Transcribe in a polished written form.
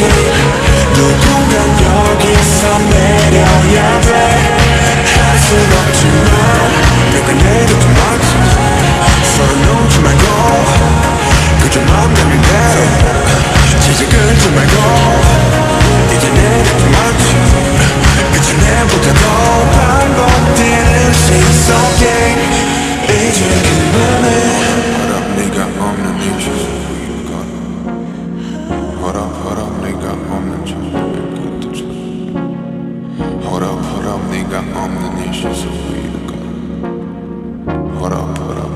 누군간 여기서 내려야 돼. 할 순 없지만 내가 내려도 맞지. 서로 놓지 말고 그저 맘 되는 대로 지지 끊지 말고 이제 내려도 맞지. 그저 내보다도 반복되는 Seesaw game. 이제 그만해. 허락 네가 없는 이 주소에 걸어. 허락 네가 없는 저 끝에 허락 네가 없는 이 주소에 걸어. 허락